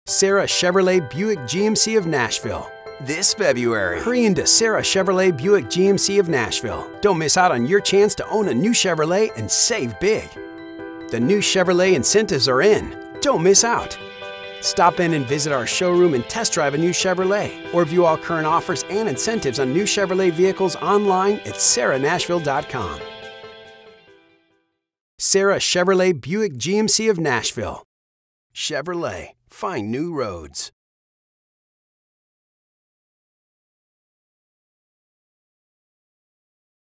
Serra Chevrolet Buick GMC of Nashville. This February, hurry into Serra Chevrolet Buick GMC of Nashville. Don't miss out on your chance to own a new Chevrolet and save big. The new Chevrolet incentives are in. Don't miss out. Stop in and visit our showroom and test drive a new Chevrolet, or view all current offers and incentives on new Chevrolet vehicles online at serranashville.com. Serra Chevrolet Buick GMC of Nashville. Chevrolet, find new roads.